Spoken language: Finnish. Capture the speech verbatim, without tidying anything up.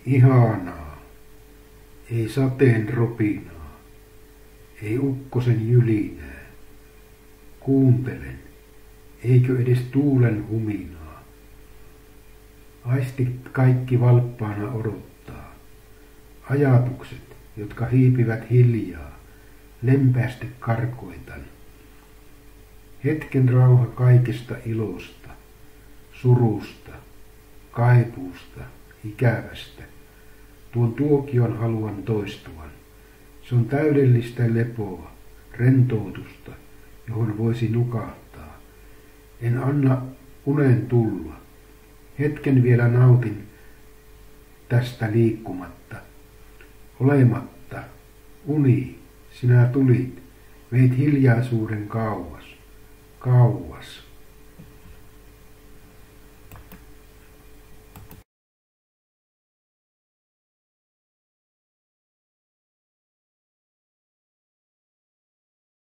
Ihanaa, ei sateen ropinaa, ei ukkosen jylinää. Kuuntelen, eikö edes tuulen huminaa. Aistit kaikki valppaana odottaa. Ajatukset, jotka hiipivät hiljaa, lempeästi karkoitan. Hetken rauha kaikesta ilosta, surusta, kaipuusta, ikävästä. Tuon tuokion haluan toistuvan. Se on täydellistä lepoa, rentoutusta, johon voisi nukahtaa. En anna unen tulla. Hetken vielä nautin tästä liikkumatta. Olematta, uni, sinä tulit, veit hiljaisuuden kauas, kauas.